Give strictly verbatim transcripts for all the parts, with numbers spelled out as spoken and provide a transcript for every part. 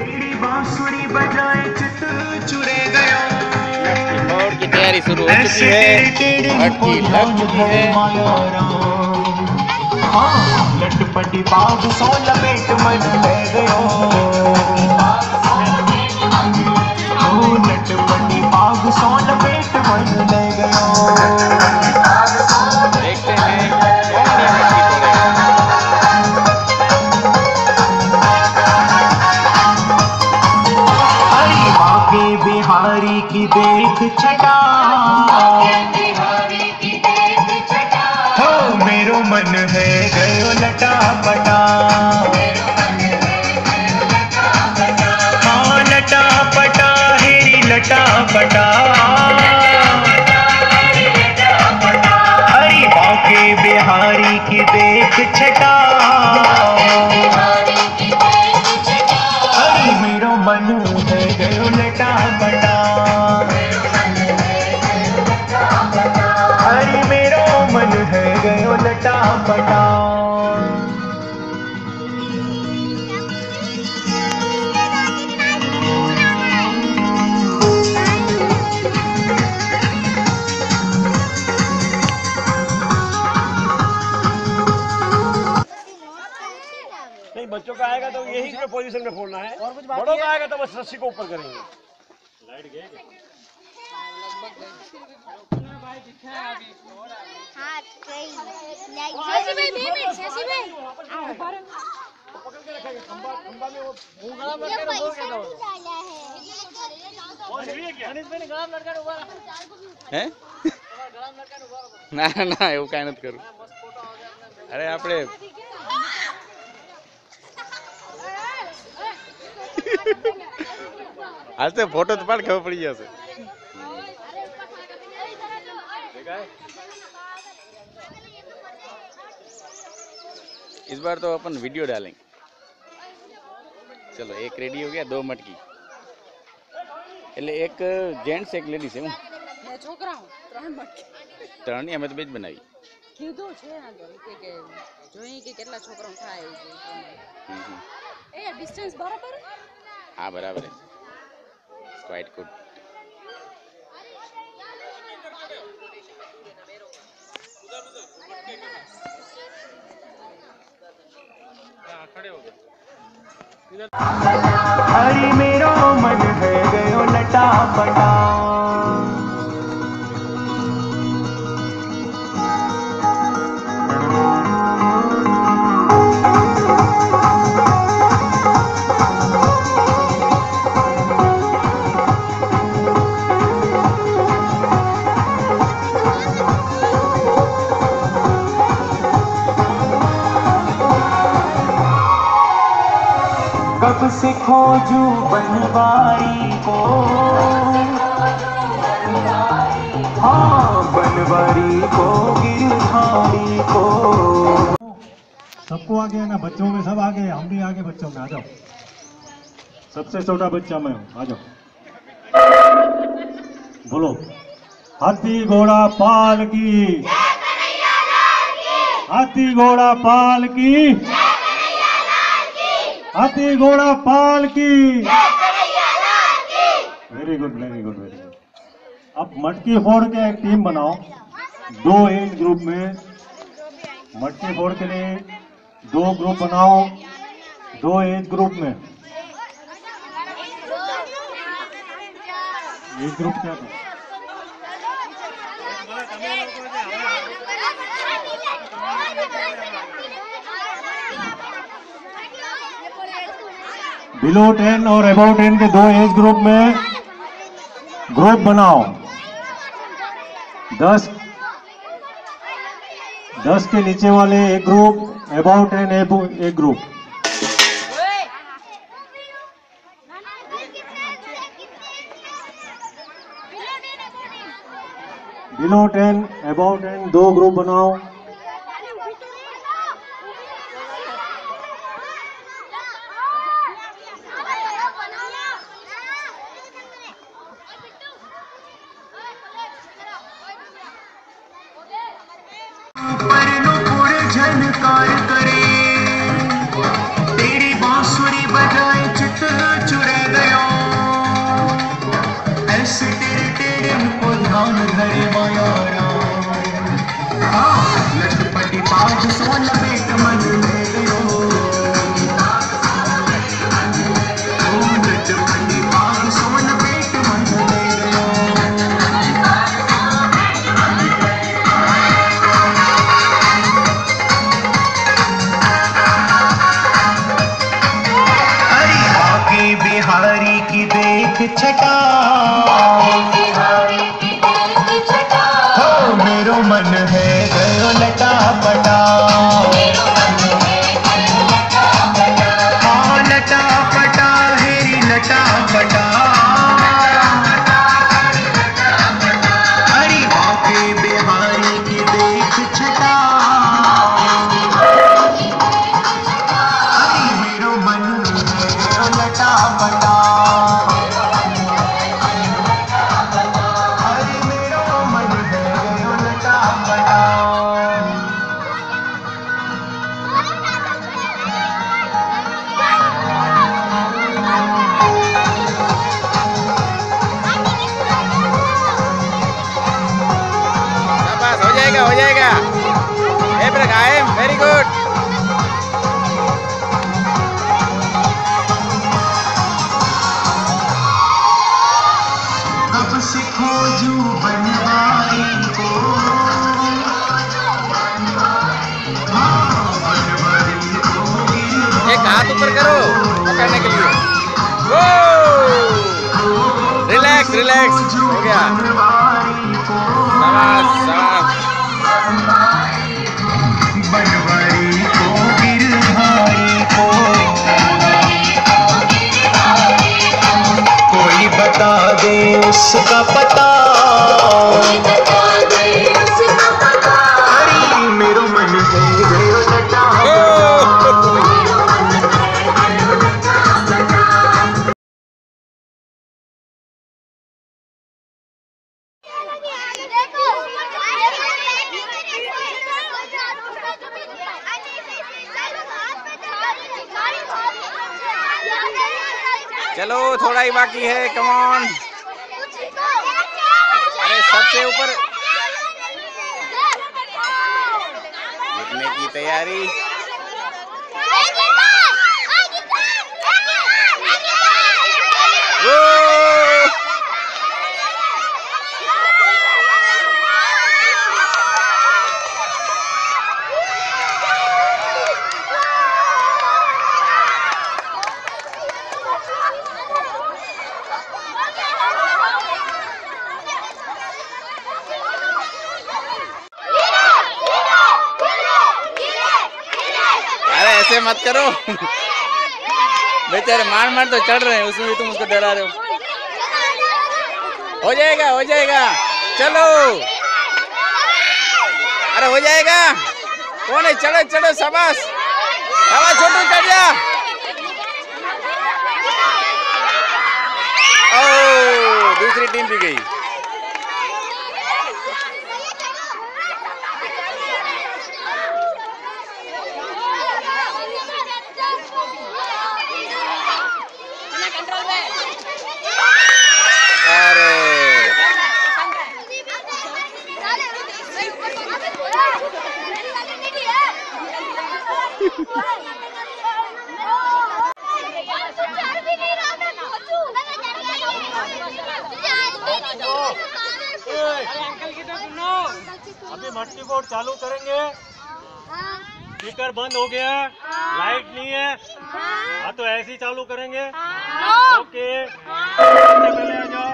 तेरी बांसुरी बजाए चित चुरे गयो। दौड़ की तैयारी शुरू हो चुकी है, मटकी लग चुकी है। हाँ लटपटी बाग सो लपेट मन ले गयो। ओ लटपटी बाग सो लपेट मन ले गयो। देखते हैं कौन ये मटकी तोड़ेगा। अरे बागे बिहारी की देख छटा, हो मेरो मन है गयो लटा पटा। हाँ लटा पटा हेरी लटा पटा। हरी बागे बिहारी की देख छटा, हरी मेरो मन है गयो लटा पटा। हरी मेरो मन है गयो लटा पटा। नहीं बच्चों का आएगा तो यही के पोजीशन में फोड़ना है, और कुछ बड़ों का आएगा तो बस रस्सी को ऊपर करेंगे। लाइट गई हाँ गई शशि भाई दे दे शशि भाई पकड़ के रखेंगे। खंबा खंबा में वो मुंह गला ये लटका पैसा के दो। भी डाला है। और ये क्या अनिस भाई ने गला लटका के ऊपर हैं ना ना એવું કાઈ નથી કરું। અરે આપણે હાલ તો ફોટો તો પાડ ખબર પડી જશે। इस बार तो अपन वीडियो डालेंगे। चलो एक रेडी हो गया, दो मटकी એટલે એક જેન્ટ્સ એક લેડીઝ છે। હું મે છોકરા હું ત્રણ મટકી ત્રણ ની અમે તો બેજ બનાવી કીધું છે આ તો કે કે જોઈ કે કેટલા છોકરાઓ થાય એ ડિસ્ટન્સ બરાબર। हाँ बराबर है, क्वाइट गुड। हरी मेरो मन है गयो लटा पटा। कब से खोजू बनवारी को, हाँ बनवारी को गिरधारी को। सबको आगे है ना, बच्चों में सब आगे, हम भी आगे बच्चों में। आ जाओ, सबसे छोटा बच्चा मैं हूँ, आ जाओ। बोलो हाथी घोड़ा पाल की, हाथी घोड़ा पाल की, हाथी घोड़ा पाल की। Very good very good very good. अब मटकी फोड़ के एक टीम बनाओ, दो एज ग्रुप में। मटकी फोड़ के लिए दो ग्रुप बनाओ, दो एज ग्रुप में। एक ग्रुप क्या था? बिलो टेन और अबाउ टेन के दो एज ग्रुप में ग्रुप बनाओ। दस दस के नीचे वाले एक ग्रुप, अबाउ टेन एक group. Below ten above ten दो ग्रुप बनाओ। झनकार करे तेरी बांसुरी बजाए चित चुरे। Very good. अब से खोजू बनवारी को, एक हाथ ऊपर करो पकड़ने के लिए। वो रिलैक्स रिलैक्स हो गया। शाबाश शाबाश। बनवारी को गिरधारी को, कोई बता दे उसका पता, अरे मेरो मन है गयो लटा। चलो थोड़ा ही बाकी है, कम ऑन। अरे सबसे ऊपर गिरने की तैयारी। वो ऐसे मत करो बेचारे, मार मार तो चढ़ रहे हैं, उसमें भी तुम उसको डरा रहे हो। हो जाएगा हो जाएगा, चलो। अरे हो जाएगा, कौन है? चलो चलो, शाबाश शाबाश, छोटू चढ़ जा। ओ दूसरी टीम भी गई। अभी मटकी बोर्ड चालू करेंगे। स्पीकर बंद हो गया, लाइट नहीं है। हाँ तो ऐसे ही चालू करेंगे। ओके, पहले आ जाओ।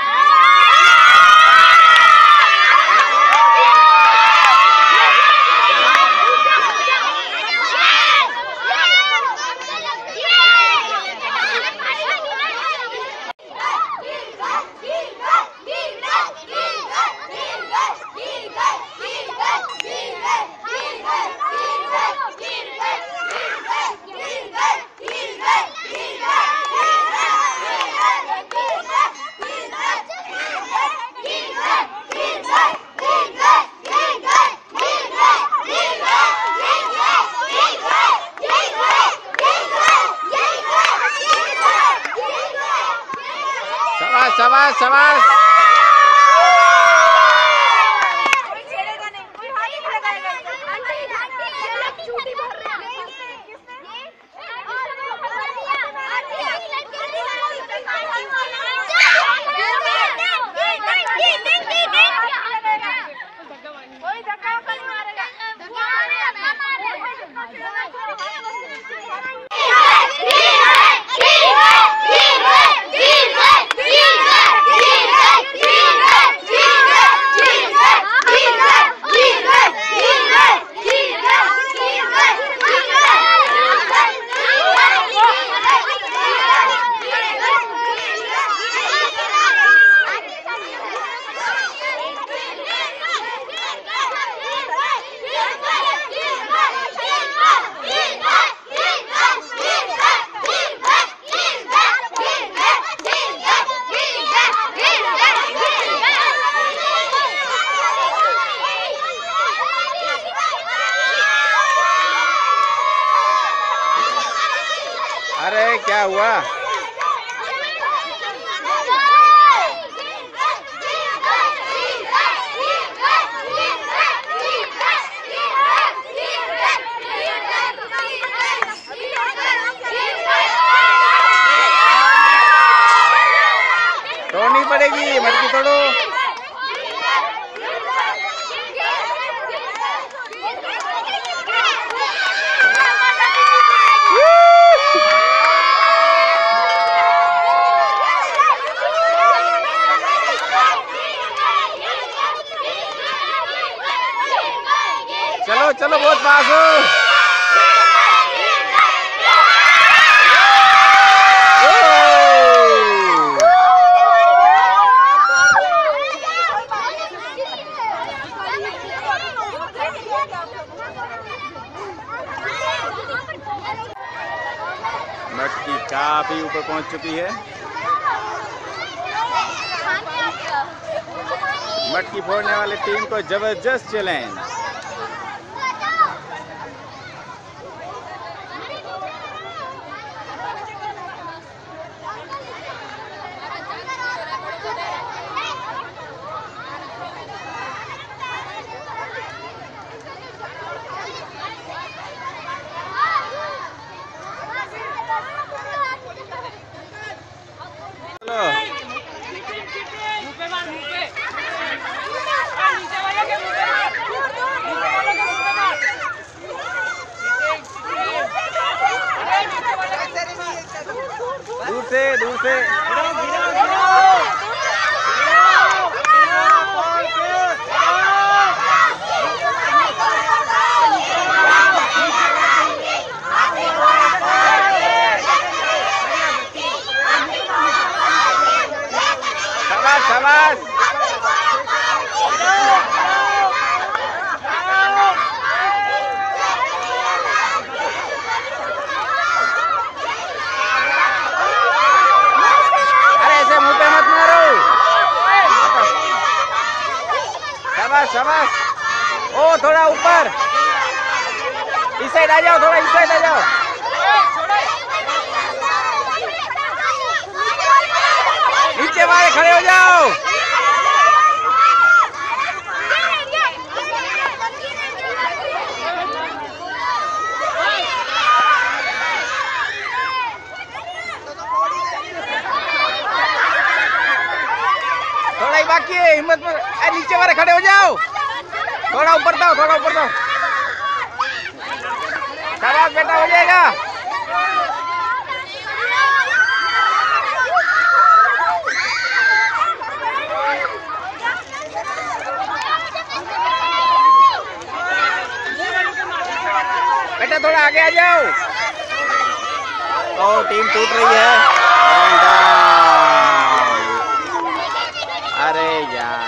शाबाश शाबाश। अरे क्या हुआ? जाएगी, मटकी तोड़ो। चलो चलो, बहुत पास हो। मटकी काफी ऊपर पहुंच चुकी है। मटकी फोड़ने वाली टीम को जबरदस्त चैलेंज। दूर से दूर से शाबाश शाबाश। शाबाश शाबाश। ओ थोड़ा ऊपर, इस साइड आ जाओ, थोड़ा इस साइड आ जाओ। नीचे वाले खड़े हो जाओ। थोड़ा ही बाकी है, हिम्मत में। नीचे वाले खड़े हो जाओ, थोड़ा ऊपर दो, थोड़ा ऊपर दो। शाबाश बेटा, हो जाएगा। बेटा थोड़ा आगे आ जाओ। ओ टीम टूट रही है। अरे यार,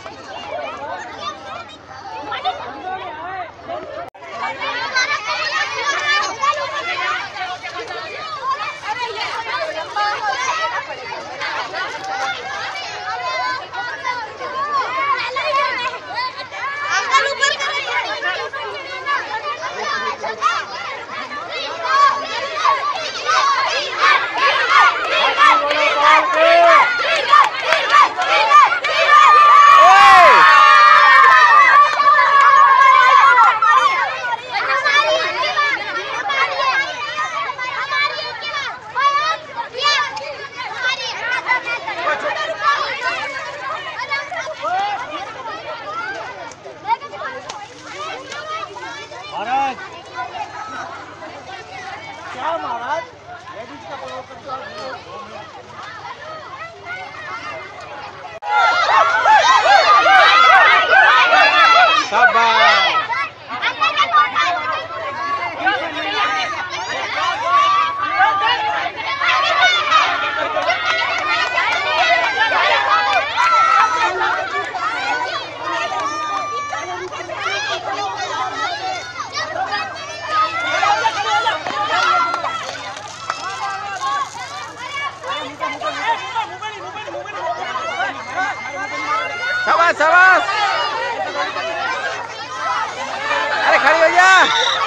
महाराज क्या महाराज लेडीज का प्रयोग करता है। शाबाश शाबाश। अरे खड़ी हो जा।